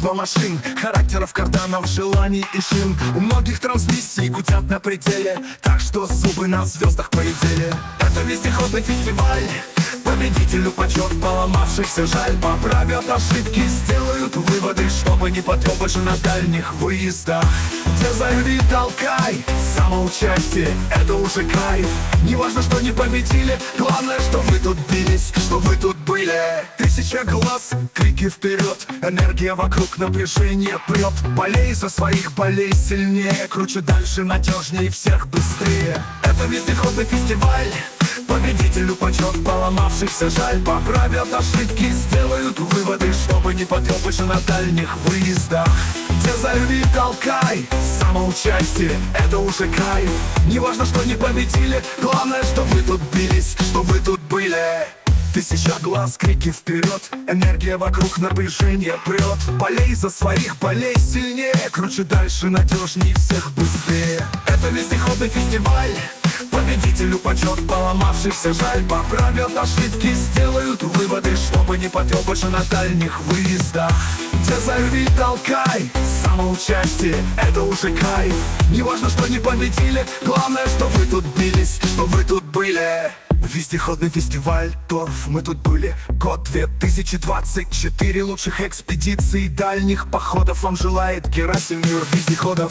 Множество машин, характеров, карданов, желаний и шин. У многих трансмиссий гудят на пределе, так что зубы на звездах полетели. Это вездеходный фестиваль, победителю почет, поломавшихся жаль. Поправят ошибки, сделают выводы, чтобы не потом больше на дальних выездах. Взорви, толкай, самоучастие, это уже кайф. Не важно, что не победили, главное, что вы тут бились, что вы тут были. Тысяча глаз, крики вперед, энергия вокруг, напряжение прет. Болей за своих, болей сильнее, круче, дальше, надежнее, всех быстрее. Это вездеходный фестиваль, победителю почет, поломавшихся жаль. Поправят ошибки, сделают выводы, чтобы не потом больше на дальних выездах. Взорви, толкай, самоучастие, это уже кайф. Не важно, что не победили, главное, что вы тут бились, что вы тут были. Тысяча глаз, крики вперед, энергия вокруг, напряжение прет. Болей за своих, болей сильнее, круче, дальше, надежнее, всех быстрее. Это вездеходный фестиваль, победителю почет, поломавшихся жаль. Поправят ошибки, сделают выводы, чтобы не потом больше на дальних выездах. Взорви, толкай, самоучастие, это уже кайф. Не важно, что не победили, главное, что вы тут бились, что вы тут были. Вездеходный фестиваль торф, мы тут были. Год 2024, лучших экспедиций, дальних походов вам желает Герасим, мир вездеходов.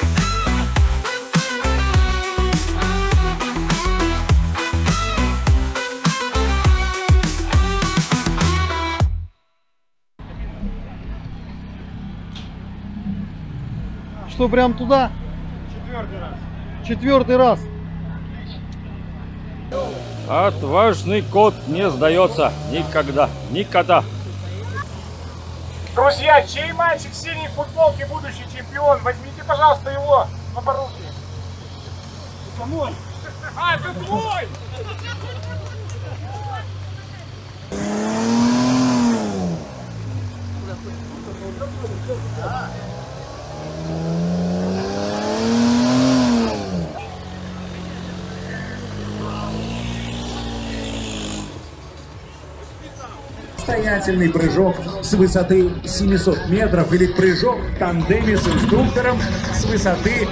Что, прям туда? Четвертый раз. Отважный кот не сдается никогда, никогда. Друзья, чей мальчик в синей футболке будущий чемпион? Возьмите, пожалуйста, его на поруки. Это мой. А, это твой! Самостоятельный прыжок с высоты 700 метров или прыжок в тандеме с инструктором с высоты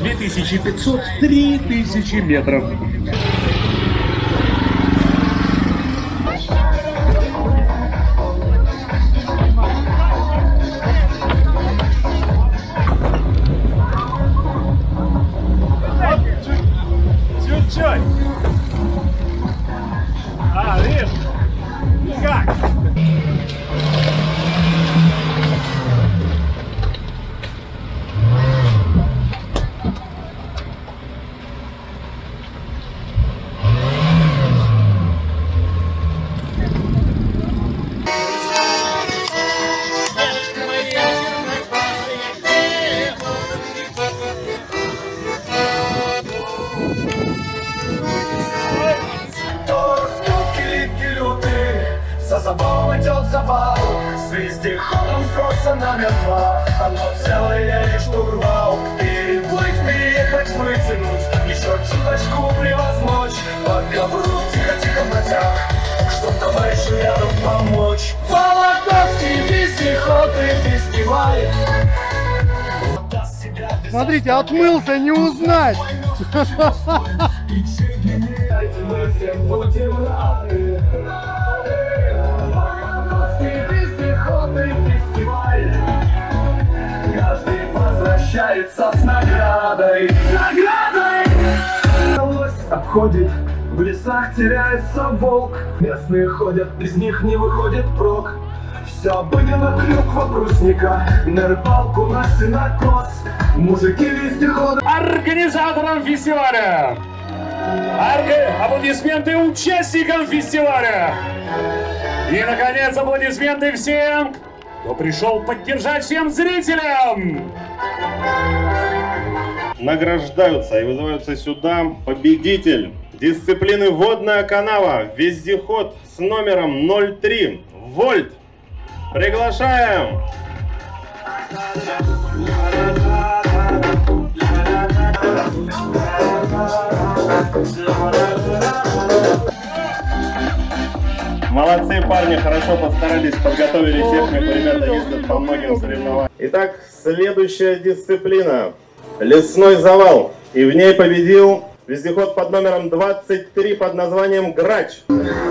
2500-3000 метров. Чуть-чуть. А, видишь? Как? За собой идет завал, с вездеходом спроса номер 2. Оно целое и штурвал. Переплыть, переехать, вытянуть, еще чуточку превозмочь. По ковру тихо-тихо натяг, чтоб товарищу рядом помочь. Вологодский вездеходный фестиваль. Смотрите, отмылся, не узнать. Мы всем будем рады. Вездеходный фестиваль. Каждый возвращается с наградой. Обходит, в лесах теряется волк. Местные ходят, без них не выходит прок. Все обыденно, клюква брусника, на рыбалку, на сенокос. Мужики вездеходы. Организаторам фестиваля! Аплодисменты участникам фестиваля! И, наконец, аплодисменты всем, кто пришел поддержать, всем зрителям! Награждаются и вызываются сюда победитель дисциплины водная канава, вездеход с номером 03, Вольт. Приглашаем! Молодцы, парни, хорошо постарались, подготовили технику, ребята ездят по многим соревнованиям. Итак, следующая дисциплина. Лесной завал. И в ней победил вездеход под номером 23 под названием «Грач».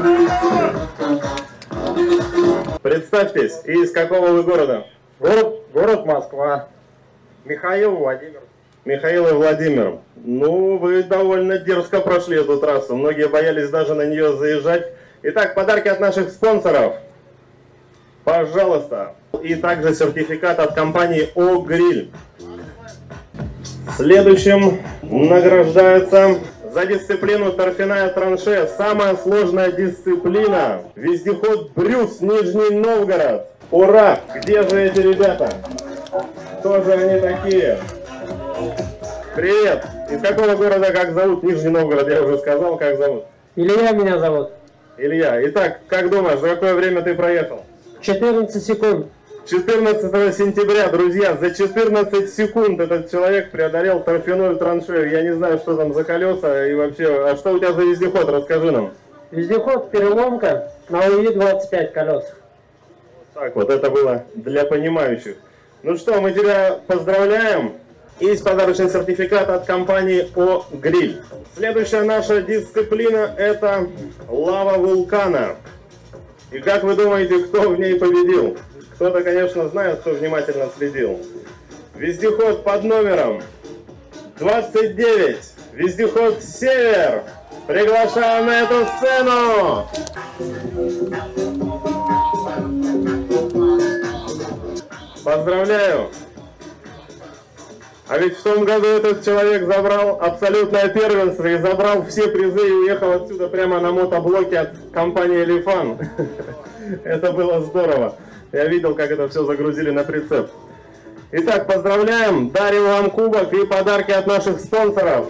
Представьтесь, и из какого вы города? Город Москва. Михаил, Владимир. Михаил и Владимир. Ну, вы довольно дерзко прошли эту трассу. Многие боялись даже на нее заезжать. Итак, подарки от наших спонсоров. Пожалуйста. И также сертификат от компании «О-Гриль». Следующим награждается за дисциплину торфяная траншея. Самая сложная дисциплина. Вездеход «Брюс», Нижний Новгород. Ура! Где же эти ребята? Кто же они такие? Привет! Из какого города, как зовут? Нижний Новгород, я уже сказал, как зовут. Илья меня зовут. Илья. Итак, как думаешь, за какое время ты проехал? 14 секунд. 14 сентября, друзья, за 14 секунд этот человек преодолел торфяную траншею. Я не знаю, что там за колеса и вообще... А что у тебя за вездеход? Расскажи нам. Вездеход переломка на УИ 25 колесах. Так вот, это было для понимающих. Ну что, мы тебя поздравляем. Есть подарочный сертификат от компании «О-Гриль». Следующая наша дисциплина – это лава вулкана. И как вы думаете, кто в ней победил? Кто-то, конечно, знает, кто внимательно следил. Вездеход под номером 29. Вездеход «Север». Приглашаем на эту сцену! Поздравляю! А ведь в том году этот человек забрал абсолютное первенство и забрал все призы и уехал отсюда прямо на мотоблоке от компании «Лифан». Это было здорово. Я видел, как это все загрузили на прицеп. Итак, поздравляем, дарим вам кубок и подарки от наших спонсоров.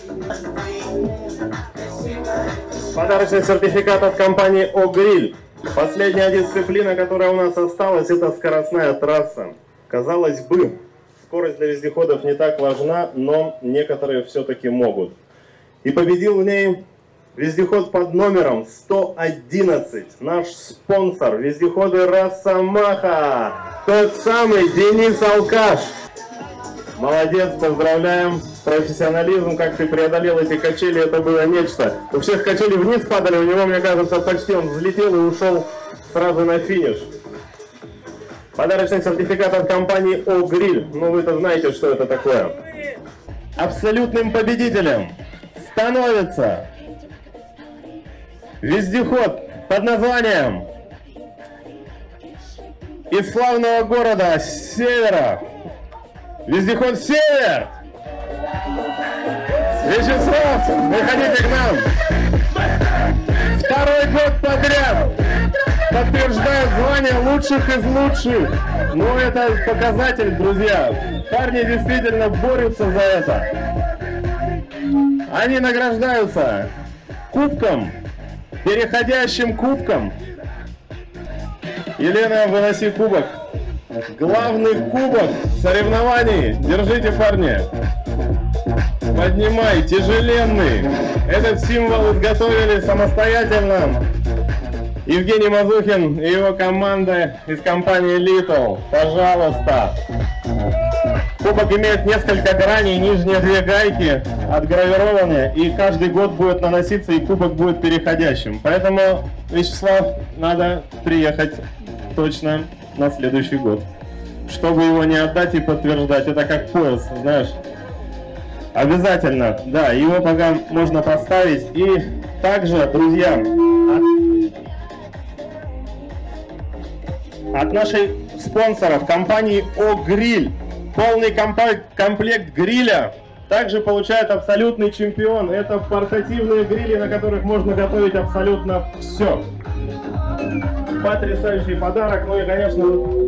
Подарочный сертификат от компании «О-Гриль». Последняя дисциплина, которая у нас осталась, это скоростная трасса. Казалось бы, скорость для вездеходов не так важна, но некоторые все-таки могут. И победил в ней вездеход под номером 111. Наш спонсор, вездеходы «Росомаха». Тот самый Денис Алкаш. Молодец, поздравляем. Профессионализм, как ты преодолел эти качели, это было нечто. У всех качели вниз падали, у него, мне кажется, почти он взлетел и ушел сразу на финиш. Подарочный сертификат от компании «О-Гриль». Ну, вы-то знаете, что это такое. Абсолютным победителем становится вездеход под названием из славного города Севера. Вездеход «Север». Вячеслав, выходите к нам. Второй год подряд подтверждает звание лучших из лучших. Ну, это показатель, друзья. Парни действительно борются за это. Они награждаются кубком, переходящим кубком. Елена, выноси кубок. Главный кубок соревнований. Держите, парни. Поднимай, тяжеленный. Этот символ изготовили самостоятельно Евгений Мазухин и его команда из компании Little. Пожалуйста. Кубок имеет несколько граней, нижние две гайки отгравированы, и каждый год будет наноситься, и кубок будет переходящим. Поэтому, Вячеслав, надо приехать точно на следующий год, чтобы его не отдать и подтверждать. Это как пояс, знаешь. Обязательно, да, его пока можно поставить. И также, друзья, от наших спонсоров, компании «О-Гриль», полный комплект гриля также получает абсолютный чемпион. Это портативные грили, на которых можно готовить абсолютно все. Потрясающий подарок. Ну и, конечно,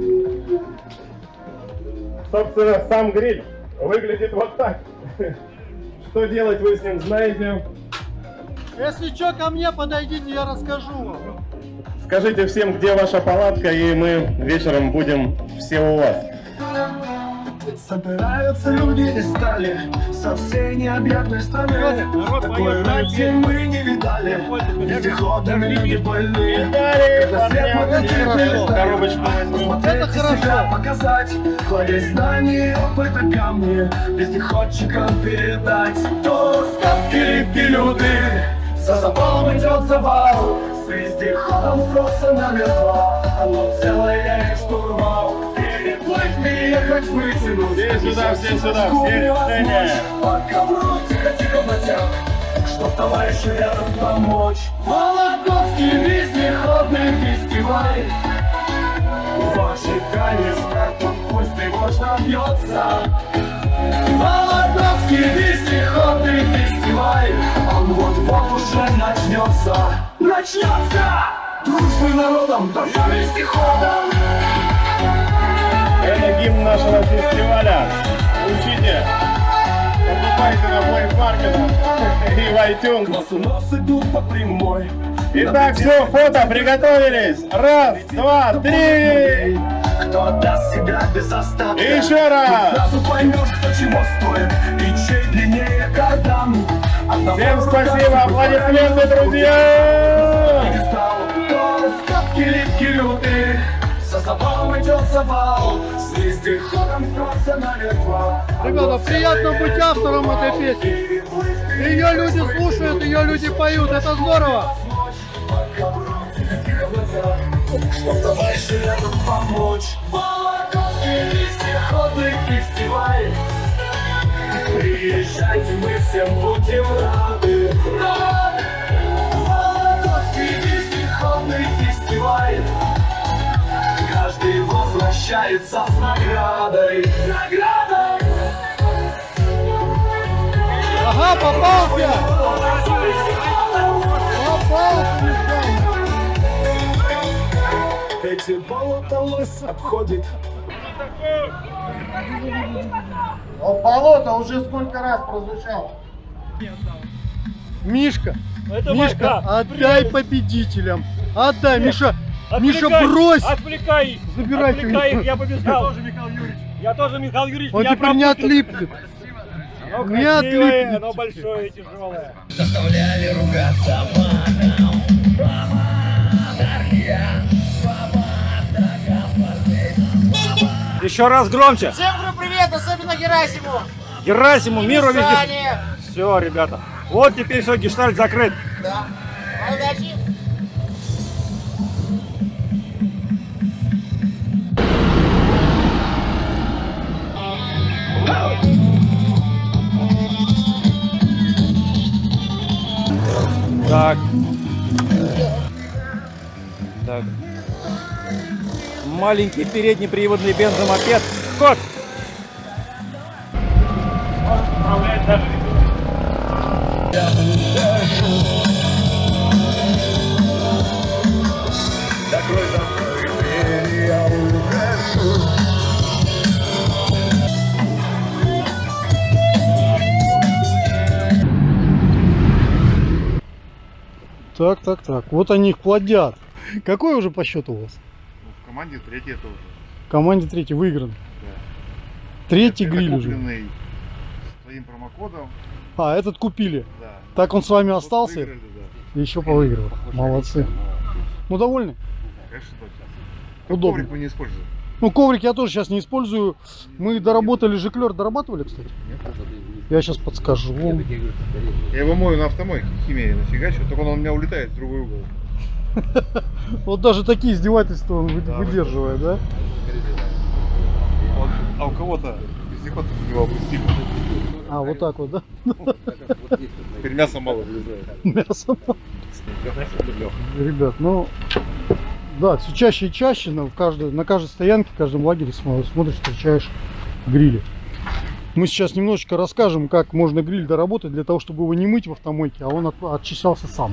собственно, сам гриль выглядит вот так. Что делать, вы с ним знаете. Если что, ко мне подойдите, я расскажу вам. Скажите всем, где ваша палатка, и мы вечером будем все у вас. Собираются люди из стали со всей необъятной страны. Такой рати мы не видали. Вездеходами люди больные. Когда свет мотоцикл Коробочку возьму. смотреть и себя показать. Кладезь знаний, опыта ко мне вездеходчикам передать. То ставки липкие люди, за завалом идет завал. С вездеходом просто номер 2. Оно целое и штурвал. Переплыть, переехать, вытянуть. Все сюда, все сюда, все встали. По ковру тихо-тихо натяг, чтоб товарищу рядом помочь. Вологодский вездеходный фестиваль. В ожидании старта пусть тревожно бьется. Вологодский вездеходный фестиваль. Он вот-вот уже начнется. Начнется! Дружбы народом, только вездеходом. Это гимн нашего фестиваля. Учите. Покупайте на Play Market и в iTunes. Нос в нос идут по прямой. Итак, все, фото, приготовились. Раз, два, три. Кто отдаст себя без остатка, И еще раз. сразу поймешь, кто чего стоит и чей длиннее кардан. Всем спасибо, аплодисменты, друзья. Ставки липкие люди, за завалом идет завал. С вездеходом просто номер 2. Ребята, приятно быть автором этой песни. Ее люди слушают, ее люди поют, это здорово. Чтоб товарищу рядом помочь. Вологодский вездеходный фестиваль. Приезжайте, мы всем будем рады. Вологодский вездеходный фестиваль. Каждый возвращается с наградой. Наградой! Ага, попался! Попался! Эти болота лыс обходит. Болото уже сколько раз прозвучало. Мишка, Мишка, отдай победителям. Отдай, Миша. Миша, брось! Отвлекай их! Забирайте Отвлекай их. их, я побежал! Я тоже Михаил Юрьевич! Я тоже Михаил Юрьевич! Он я теперь не пропустил. отлипнет. Оно Не красивое, отлипнет. оно большое и тяжелое. Заставляли ругаться матом. Еще раз громче! Всем привет, особенно Герасиму! Герасиму, миру везде! Саня! Все, ребята. Вот теперь все, гештальт закрыт. Да. Удачи! Так. Так. Маленький переднеприводный бензомопед. Кот! Управляет даже. Так. Вот они их плодят. Какой уже по счету у вас? В команде третий тоже. В команде третий выигран. Да. Третий Это гриль уже. купленный своим промокодом. А, этот купили. Да. Так он с вами остался? Выиграли, да. Еще повыиграл. Молодцы. Ну, довольны? Конечно, да. Удобно. Коврик мы не используем. Ну, коврик я тоже сейчас не использую. Мы доработали жиклер. Дорабатывали, кстати? Я сейчас подскажу. Я его мою на автомойке, химия нафигачу, только он у меня улетает в другой угол. Вот даже такие издевательства он Да, выдерживает, да? А у кого-то вездеход его опустили. А, вот так вот, да? Теперь мяса мало вылезает. Мясо. Ребят, ну, да, все чаще и чаще на каждой стоянке, в каждом лагере смотришь, встречаешь грили. Мы сейчас немножечко расскажем, как можно гриль доработать для того, чтобы его не мыть в автомойке, а он очищался сам.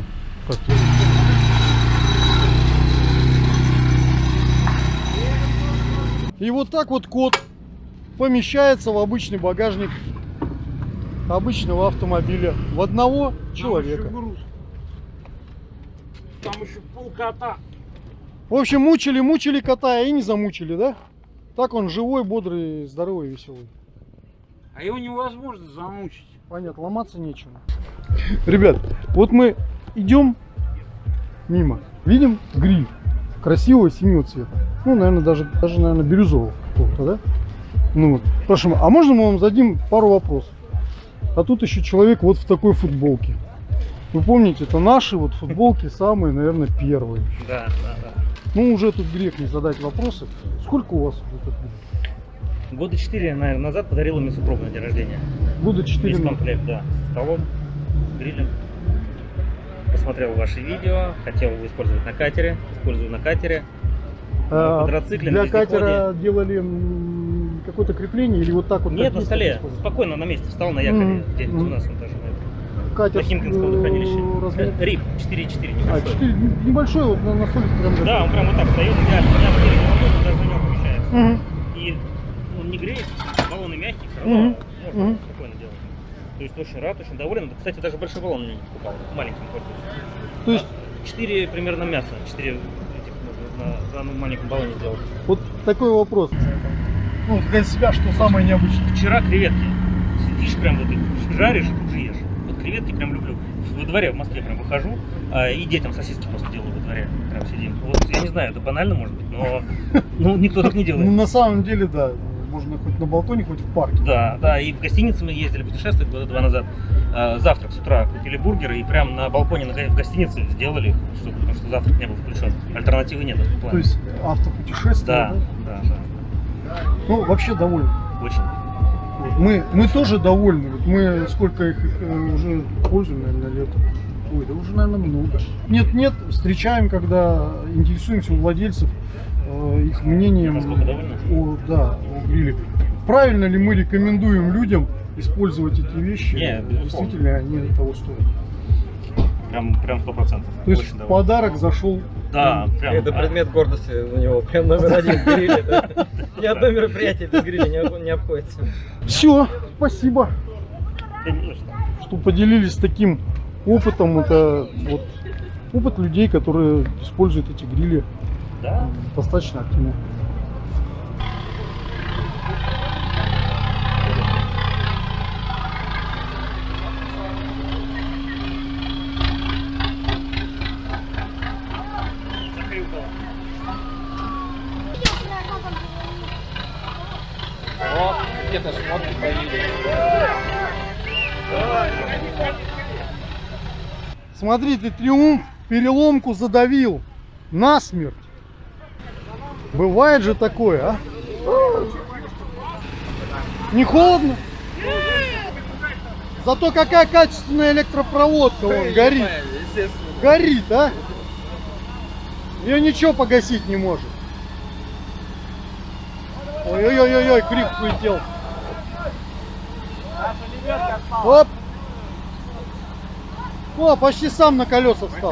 И вот так вот кот помещается в обычный багажник обычного автомобиля в одного человека. Там еще полкота. В общем, мучили кота и не замучили, да? Так он живой, бодрый, здоровый, веселый. А его невозможно замучить. Понятно, ломаться нечего. Ребят, вот мы идем мимо, видим гриль красивого синего цвета. Ну, наверное, даже наверное, бирюзового какого-то, да? Ну вот, прошу, а можно мы вам зададим пару вопросов? А тут еще человек вот в такой футболке. Вы помните, это наши вот футболки самые, наверное, первые. Да. Ну, уже тут грех не задать вопросы. Сколько у вас вот это? Года 4, наверное, назад подарила мне супруга на день рождения. Года 4 Весь комплект, да. С столом, с грилем. Посмотрел ваши видео, хотел его использовать на катере. Использую на катере. На квадроцикле, для на вездеходе. катера делали какое-то крепление или вот так вот? Нет, на столе. Спокойно на месте встал на якоре. Где-нибудь у нас он даже катер на Химкинском водохранилище. Рип 4,4 небольшой. 4 небольшой, вот на столике прям. Да, он прям вот так стоит, идеально. У меня 4 минуты, даже на нем помещается. И он не греет, баллоны мягкие, все равно можно спокойно делать. То есть очень рад, очень доволен. Кстати, даже большой баллон мне не покупал, маленьким пользуюсь. То есть 4 примерно мяса, 4 этих можно за одном маленьком баллоне сделать. Вот такой вопрос. Ну, для себя что самое необычное? Вчера креветки. Сидишь прям вот их жаришь и тут же ешь. Вот креветки прям люблю. Во дворе в Москве прям выхожу и детям сосиски просто делаю во дворе. Прям сидим. Вот я не знаю, это банально может быть, но ну, никто так не делает. Ну, на самом деле, да. Можно хоть на балконе, хоть в парке. Да, и в гостинице мы ездили путешествовать года 2 назад. Завтрак с утра купили бургеры и прям на балконе в гостинице сделали, потому что завтрак не был включен. Альтернативы нет. То есть автопутешествие? Да. Ну, вообще довольны. Очень. Мы тоже довольны. Вот мы сколько их уже пользуем, наверное, лет. Ой, да уже, наверное, много. Нет, встречаем, когда интересуемся у владельцев их мнением о гриле. Правильно ли мы рекомендуем людям использовать эти вещи? Нет, действительно, они того стоят. Прям 100%. То есть очень подарок зашел. Да, прям. Это предмет гордости у него, прям номер один гриль. Ни одно мероприятие без гриля не обходится. Все, спасибо, что поделились таким опытом. Это вот опыт людей, которые используют эти грили достаточно активно. О, где-то шмотки появились. Смотрите, Триумф переломку задавил насмерть. Бывает же такое, а? Не холодно? Зато какая качественная электропроводка, вон, горит. Горит, а? Ее ничего погасить не может. Ой-ой-ой-ой, крик слетел. Оп! О, почти сам на колеса встал.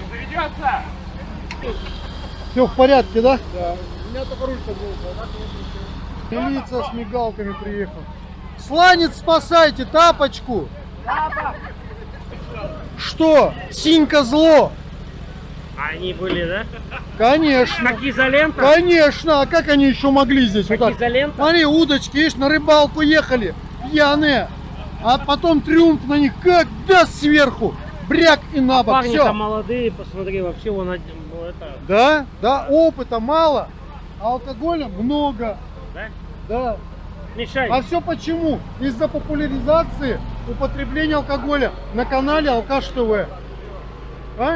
Все в порядке, да? Да. У меня только руль был. Милиция с мигалками приехал. Сланец, спасайте, тапочку! Что? Синька зло! Они были, да? Конечно. Как изолента? Конечно. А как они еще могли здесь как вот так? Изолента? Смотри, удочки, видишь, на рыбалку ехали, пьяные. А потом Триумф на них как даст сверху. Бряк и на бок. Парни там молодые, посмотри, вообще вон один. Ну, это... Да, опыта мало, а алкоголя много. Да? Да. Мешай. А все почему? Из-за популяризации употребления алкоголя на канале Алкаш ТВ. А?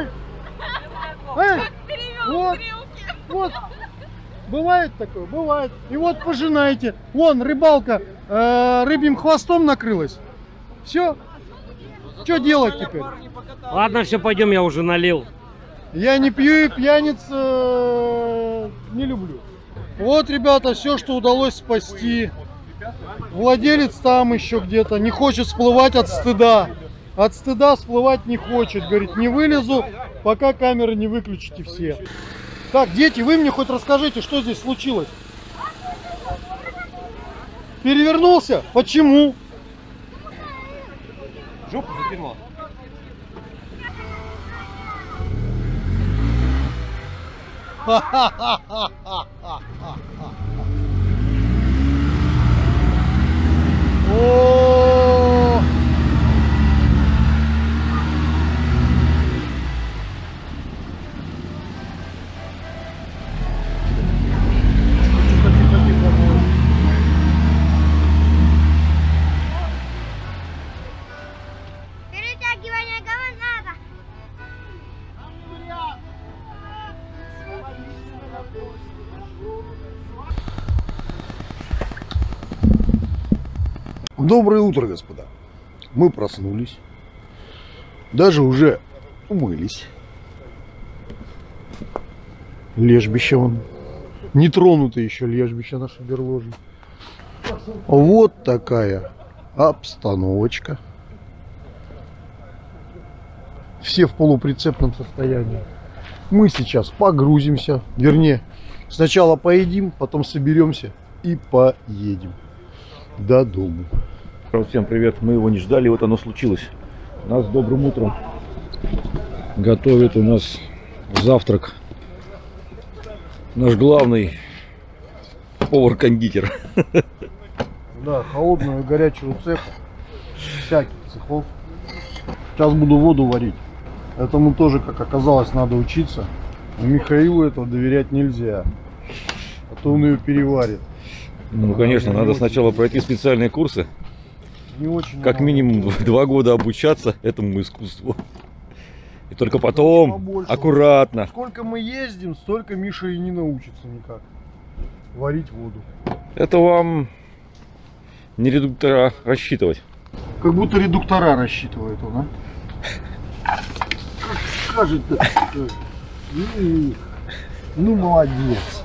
Вот, бывает такое, бывает. И вот пожинаете. Вон рыбалка рыбьим хвостом накрылась. Все. Что делать теперь? Ладно, все, пойдем, я уже налил. Я не пью и пьяниц не люблю. Вот, ребята, все, что удалось спасти. Владелец там еще где-то не хочет всплывать от стыда. От стыда всплывать не хочет. Говорит, не вылезу, пока камеры не выключите все. Так, дети, вы мне хоть расскажите, что здесь случилось? Перевернулся? Почему? Жопу закинула. О! Перетягивание надо. Доброе утро, господа. Мы проснулись. Даже уже умылись. Лежбище вон. Не тронуто еще лежбище нашей берложи. Вот такая обстановочка. Все в полуприцепном состоянии. Мы сейчас погрузимся. Вернее, сначала поедим, потом соберемся и поедем до дому. Всем привет, мы его не ждали, вот оно случилось. Нас добрым утром готовит у нас завтрак наш главный повар-кондитер. Да, холодную и горячую цеха. Всяких цехов. Сейчас буду воду варить. Этому тоже, как оказалось, надо учиться. Но Михаилу этого доверять нельзя. А то он ее переварит. Ну, конечно, надо сначала пройти специальные курсы. Не очень как минимум 2 года обучаться этому искусству. И только потом аккуратно. Сколько мы ездим, столько Миша и не научится никак варить воду. Это вам не редуктора рассчитывать. Как будто редуктора рассчитывает он, а? Скажет-то. Ну, молодец.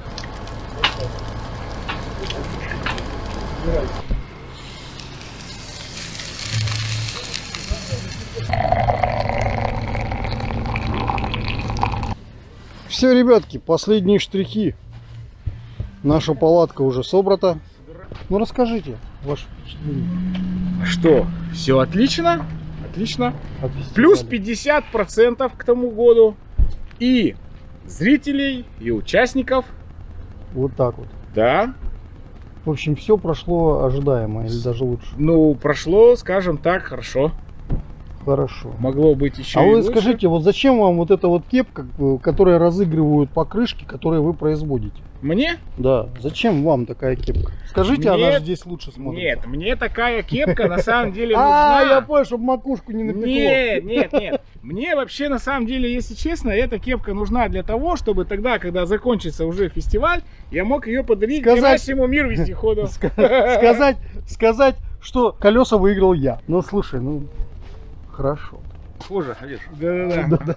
Все, ребятки, последние штрихи. Наша палатка уже собрата. Ну, расскажите ваше впечатление. Что? Все отлично? Отлично. Плюс 50% к тому году. И зрителей, и участников. Вот так вот. Да. В общем, все прошло ожидаемо, или даже лучше. Ну, прошло, скажем так, хорошо. Хорошо. Могло быть еще. А и вы лучше. скажите, вот зачем вам вот эта вот кепка, которая разыгрывают покрышки, которые вы производите? Мне? Да. Зачем вам такая кепка? Скажите, она же здесь лучше смотрится. Нет, мне такая кепка на самом деле А, нужна. я понял, чтобы макушку не напекло. Нет. Мне вообще, на самом деле, если честно, эта кепка нужна для того, чтобы тогда, когда закончится уже фестиваль, я мог ее подарить Герасиму Мир Вездеходу. Сказать, что колеса выиграл я. Ну, слушай, ну, хорошо. Хуже, видишь? Да.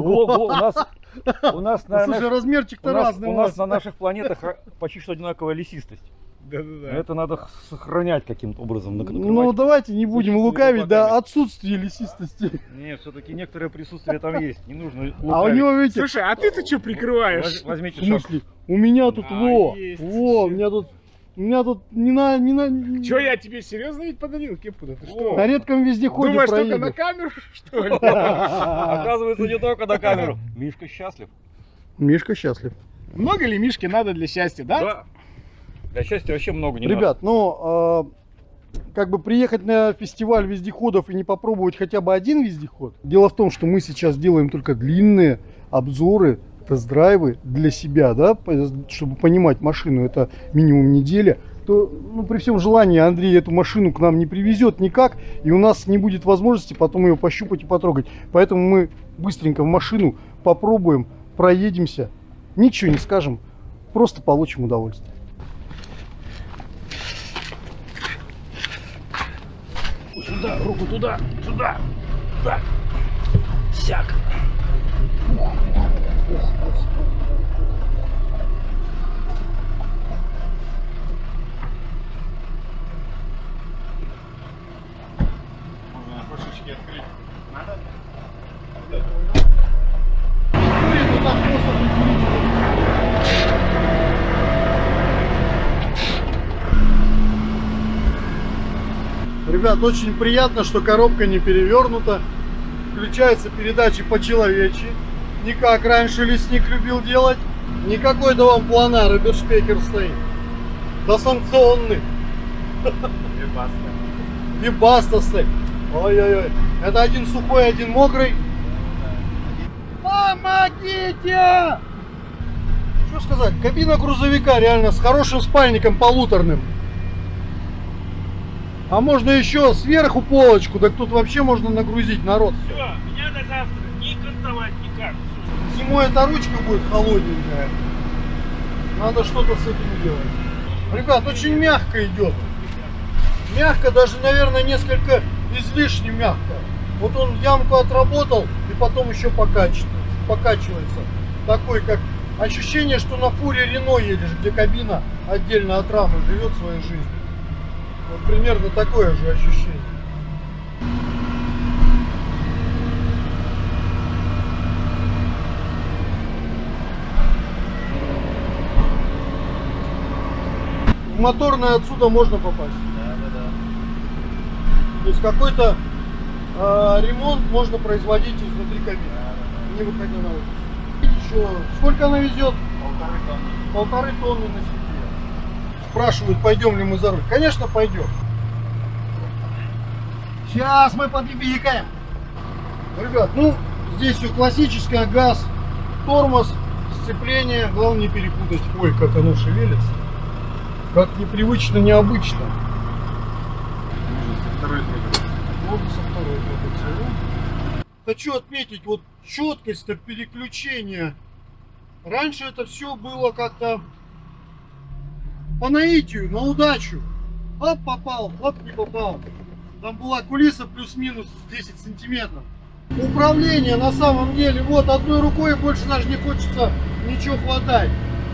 У нас, Слушай, размерчик-то разный. У нас на наших планетах почти что одинаковая лесистость. Да. Это надо сохранять каким-то образом. Ну, давайте не будем лукавить, да, отсутствие лесистости. Нет, все-таки некоторое присутствие там есть. Не нужно лукавить. А у него, видите... Слушай, а ты-то что прикрываешь? Возьмите в смысле? У меня тут, у меня тут не на... Че, я тебе серьезно ведь подарил кепку-то? Ты что? На редком вездеходе думаешь, проеду. только на камеру, что ли? Оказывается, не только на камеру. Мишка счастлив. Мишка счастлив. Много ли Мишке надо для счастья, да? Да. Для счастья вообще много не надо. Ребят, ну, как бы приехать на фестиваль вездеходов и не попробовать хотя бы один вездеход. Дело в том, что мы сейчас делаем только длинные обзоры, тест-драйвы для себя, да, чтобы понимать машину, это минимум неделя. То, ну, при всем желании Андрей эту машину к нам не привезет никак, и у нас не будет возможности потом ее пощупать и потрогать. Поэтому мы быстренько в машину попробуем, проедемся, ничего не скажем, просто получим удовольствие. Сюда, руку туда, сюда. Так. Сяк. Можно фашечки открыть. Надо? Ребят, очень приятно, что коробка не перевернута. Включается передача по-человечьи. Не как раньше лесник любил делать. Не какой-то вам планар и бешпекер стоит. Да санкционный. Вибаста стек. Ой-ой-ой. Это один сухой, один мокрый. Помогите! Что сказать? Кабина грузовика реально с хорошим спальником полуторным. А можно еще сверху полочку, так тут вообще можно нагрузить народ. Все, меня до завтра не кантовать никак. Зимой эта ручка будет холодненькая. Надо что-то с этим делать. Ребят, очень мягко идет. Мягко, даже, наверное, несколько излишне мягко. Вот он ямку отработал и потом еще покачивается. Такой, как ощущение, что на фуре Рено едешь, где кабина отдельно от рамы живет своей жизнью. Вот примерно такое же ощущение. В моторное отсюда можно попасть. То есть какой-то ремонт можно производить изнутри кабины, не выходя на улицу. Еще сколько она везет? 1,5 тонны на себе. Спрашивают, пойдем ли мы за руль. Конечно, пойдем. Сейчас мы подъехаем. Ребят, ну здесь все классическое: газ, тормоз, сцепление. Главное не перепутать. Ой, как оно шевелится. Как непривычно, необычно. Хочу отметить вот четкость переключения. Раньше это все было как-то по наитию, на удачу. Оп, попал, оп, не попал. Там была кулиса плюс-минус 10 сантиметров. Управление на самом деле, вот одной рукой больше даже не хочется ничего хватать.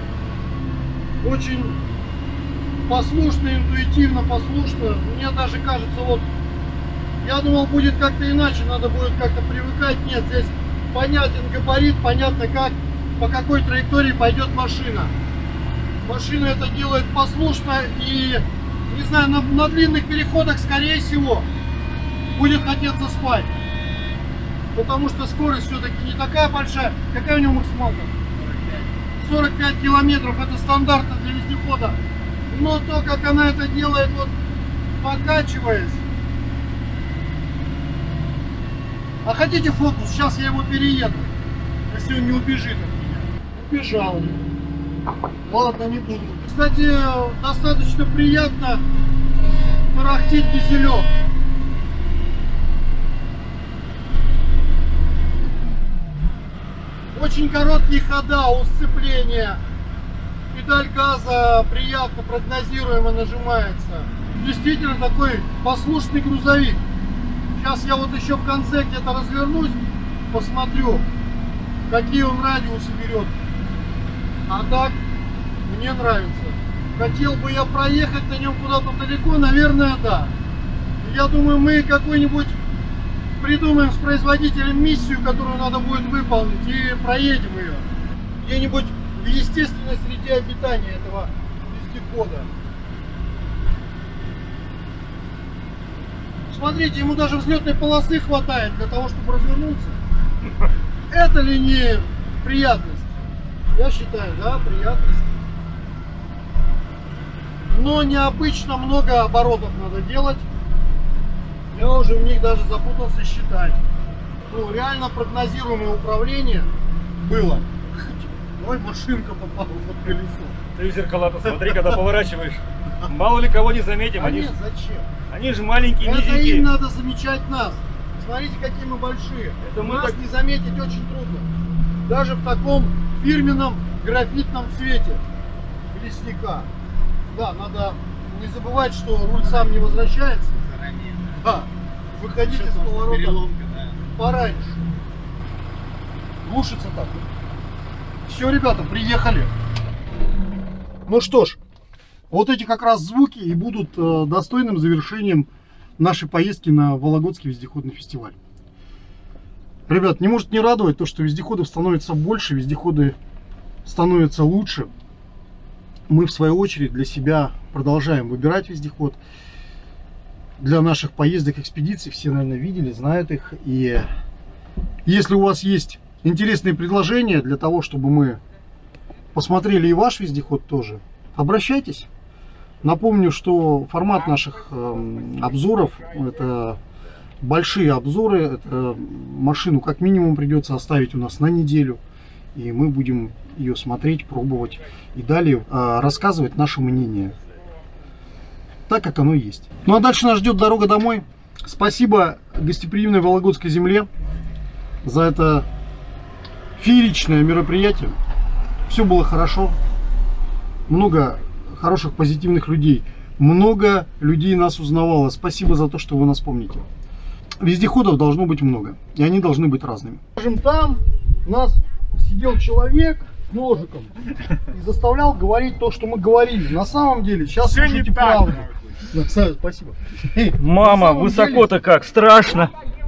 Очень послушно, интуитивно, послушно. Мне даже кажется, вот я думал, будет как-то иначе, надо будет как-то привыкать. Нет, здесь понятен габарит, понятно, как, по какой траектории пойдет машина. Машина это делает послушно и, не знаю, на длинных переходах, скорее всего, будет хотеться спать. Потому что скорость все-таки не такая большая. Какая у него максималка? 45 километров, это стандартно для вездехода. Но то, как она это делает, вот покачиваясь. А хотите фокус? Сейчас я его перееду, если он не убежит от меня. Убежал. Ладно, не буду. Кстати, достаточно приятно тарахтит дизелек. Очень короткие хода у сцепления. Педаль газа приятно, прогнозируемо нажимается. Действительно такой послушный грузовик. Сейчас я вот еще в конце где-то развернусь, посмотрю, какие он радиусы берет. А так, мне нравится. Хотел бы я проехать на нем куда-то далеко, наверное, да. Я думаю, мы какой-нибудь придумаем с производителем миссию, которую надо будет выполнить, и проедем ее. Где-нибудь в естественной среде обитания этого вездехода. Смотрите, ему даже взлетной полосы хватает для того, чтобы развернуться. Это ли не приятность? Я считаю, да, приятность. Но необычно много оборотов надо делать. Я уже в них даже запутался считать. Ну, реально прогнозируемое управление было. Ой, машинка попала под колесо. Ты в зеркала-то смотри, когда поворачиваешь. Мало ли кого не заметим. А нет, зачем? Они же маленькие, это низенькие. Им надо замечать нас. Смотрите, какие мы большие. Это нас так не заметить очень трудно. Даже в таком фирменном графитном цвете лесника. Да, надо не забывать, что руль сам не возвращается. Да, выходите с поворота пораньше. Глушится так. Все, ребята, приехали. Ну что ж, вот эти как раз звуки и будут достойным завершением нашей поездки на Вологодский вездеходный фестиваль. Ребят, не может не радовать то, что вездеходов становится больше, вездеходы становятся лучше. Мы, в свою очередь, для себя продолжаем выбирать вездеход. Для наших поездок, экспедиций, все, наверное, видели, знают их. И если у вас есть интересные предложения для того, чтобы мы посмотрели и ваш вездеход тоже, обращайтесь. Напомню, что формат наших обзоров — это большие обзоры. Это машину как минимум придется оставить у нас на неделю. И мы будем ее смотреть, пробовать и далее рассказывать наше мнение. Так, как оно есть. Ну а дальше нас ждет дорога домой. Спасибо гостеприимной Вологодской земле за это фееричное мероприятие. Все было хорошо. Много хороших, позитивных людей. Много людей нас узнавало. Спасибо за то, что вы нас помните. Вездеходов должно быть много. И они должны быть разными. Там у нас сидел человек с ножиком и заставлял говорить то, что мы говорили. На самом деле, сейчас все слушайте не так. правду. Спасибо. Мама, высоко-то как, страшно.